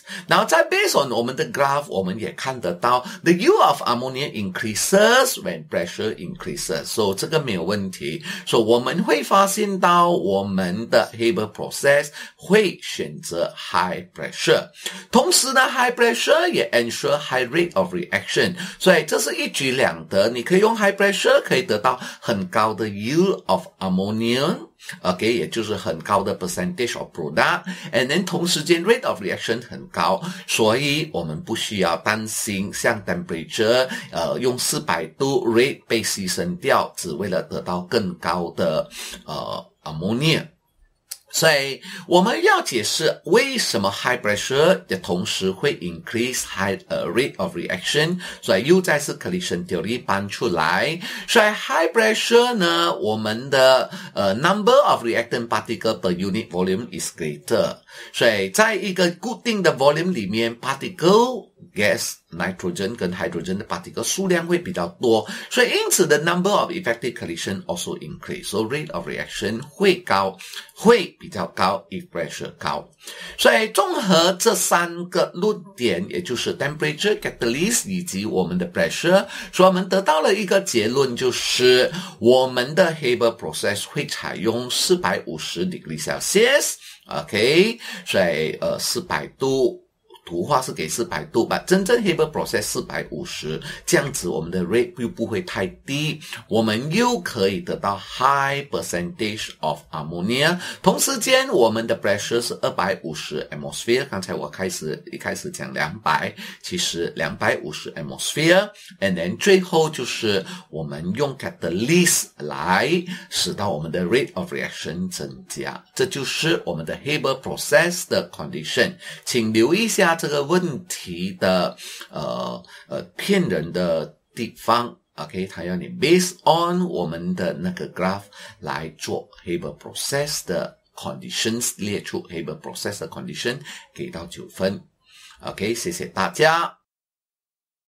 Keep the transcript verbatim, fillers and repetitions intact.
然后在 based on 我们的 graph 我们也看得到 the yield of ammonia increases when pressure increases. So 这个没有问题。So 我们会发现到我们的 Haber process 会选择 high pressure. 同时呢 high pressure 也 ensure high rate of reaction. 所以这是一举两得，你可以用 high pressure 可以得到很高的 yield of ammonia.OK， 也就是很高的 percentage of product and then 同时间 rate of reaction 很高，所以我们不需要担心像 temperature 呃用四百度 rate 被牺牲掉，只为了得到更高的呃 ammonia。所以我们要解释为什么 high pressure 的同时会 increase high、uh, rate of reaction， 所以又再次 collision theory 搬出来。所以 high pressure 呢，我们的呃 number of reactant particle per unit volume is greater， 所以在一个固定的 volume 里面 particle gas nitrogen 跟 hydrogen 的 particle 数量会比较多，所以因此 the number of effective collision also increase， so rate of reaction 会高，会比较高 if pressure 高。所以综合这三个论点，也就是 temperature, catalyst 以及我们的 pressure， 所以我们得到了一个结论，就是我们的 Haber process 会采用四百五十 degree Celsius， OK， 所以呃四百度图画是给四百度吧，真正 Haber process 四百五十，这样子我们的 rate 又不会太低，我们又可以得到 high percentage of ammonia， 同时间我们的 pressure 是二百五十 atmosphere， 刚才我开始一开始讲两百，其实两百五十 atmosphere， and then 最后就是我们用 catalyst 来使到我们的 rate of reaction 增加，这就是我们的 Haber process 的 condition， 请留意一下这个问题的呃呃骗人的地方 ，OK， 它要你 based on 我们的那个 graph 来做 Haber process 的 conditions， 列出 Haber process 的 condition， 给到九分 ，OK， 谢谢大家。